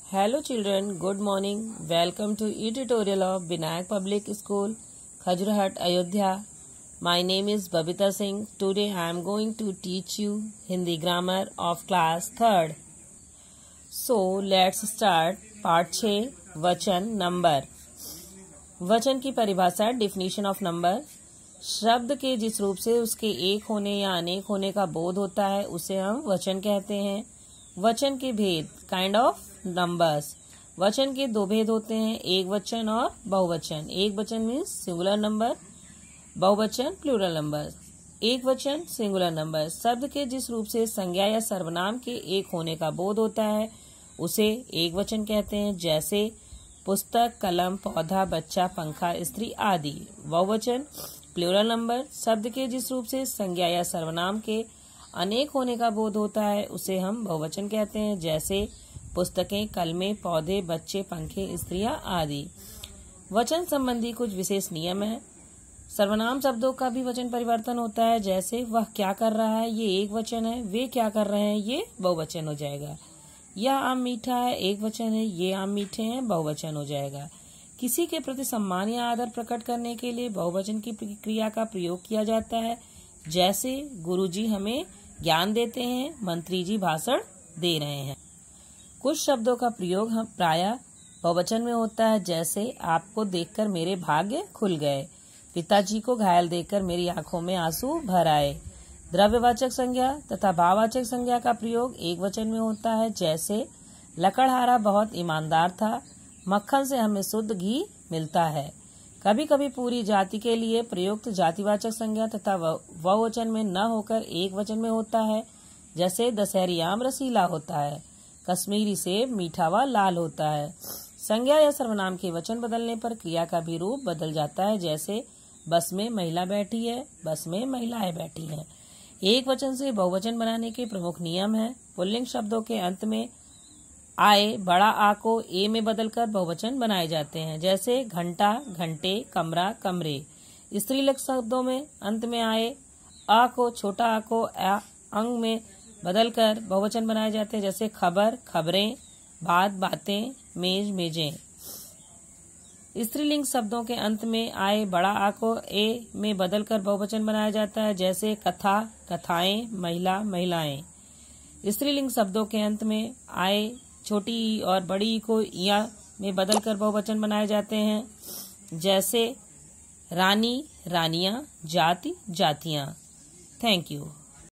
Hello children, good morning. Welcome to e-tutorial of Vinayak Public School, Khajurahat, Ayodhya. My name is Babita Singh. Today I am going to teach you Hindi grammar of class 3rd. So let's start part 6 वचन number. वचन की परिभाषा definition of number। शब्द के जिस रूप से उसके एक होने या अनेक होने का बोध होता है उसे हम वचन कहते हैं। वचन के भेद काइंड ऑफ नंबर्स। वचन के दो भेद होते हैं, एक वचन और बहुवचन। एक वचन मीन्स सिंगुलर नंबर, बहुवचन प्लूरल नंबर। एक वचन सिंगुलर नंबर शब्द के जिस रूप से संज्ञा या सर्वनाम के एक होने का बोध होता है उसे एक वचन कहते हैं, जैसे पुस्तक, कलम, पौधा, बच्चा, पंखा, स्त्री आदि। बहुवचन प्लूरल नंबर शब्द के जिस रूप से संज्ञा या सर्वनाम के अनेक होने का बोध होता है उसे हम बहुवचन कहते हैं, जैसे पुस्तकें, कलमें, पौधे, बच्चे, पंखे, स्त्रियां आदि। वचन संबंधी कुछ विशेष नियम है। सर्वनाम शब्दों का भी वचन परिवर्तन होता है, जैसे वह क्या कर रहा है ये एक वचन है, वे क्या कर रहे हैं ये बहुवचन हो जाएगा। यह आम मीठा है एक वचन है, ये आम मीठे हैं बहुवचन हो जाएगा। किसी के प्रति सम्मान या आदर प्रकट करने के लिए बहुवचन की क्रिया का प्रयोग किया जाता है, जैसे गुरुजी हमें ज्ञान देते हैं, मंत्री जी भाषण दे रहे हैं। कुछ शब्दों का प्रयोग हम प्रायः बहुवचन में होता है, जैसे आपको देखकर मेरे भाग्य खुल गए, पिताजी को घायल देखकर मेरी आंखों में आंसू भर आए। द्रव्यवाचक संज्ञा तथा भाववाचक संज्ञा का प्रयोग एक वचन में होता है, जैसे लकड़हारा बहुत ईमानदार था, मक्खन से हमें शुद्ध घी मिलता है। कभी कभी पूरी जाति के लिए प्रयुक्त जातिवाचक संज्ञा तथा बहुवचन में न होकर एक वचन में होता है, जैसे दशहरी आम रसीला होता है, कश्मीरी सेब मीठा व लाल होता है। संज्ञा या सर्वनाम के वचन बदलने पर क्रिया का भी रूप बदल जाता है, जैसे बस में महिला बैठी है, बस में महिलाएं बैठी हैं। एक वचन से बहुवचन बनाने के प्रमुख नियम हैं। पुल्लिंग शब्दों के अंत में आए बड़ा आ को ए में बदलकर बहुवचन बनाए जाते हैं, जैसे घंटा, घंटे, कमरा, कमरे। स्त्रीलिंग शब्दों में अंत में आए आ को छोटा आ को अंग में बदलकर बहुवचन बनाए जाते हैं, जैसे खबर, खबरें, बात, बातें, मेज, मेजें। स्त्रीलिंग शब्दों के अंत में आए बड़ा आ को ए में बदलकर बहुवचन बनाया जाता है, जैसे कथा, कथाएं, महिला, महिलाएं। स्त्रीलिंग शब्दों के अंत में आए छोटी ई और बड़ी ई को या में बदलकर बहुवचन बनाए जाते हैं, जैसे रानी, रानियां, जाति, जातियां। Thank you.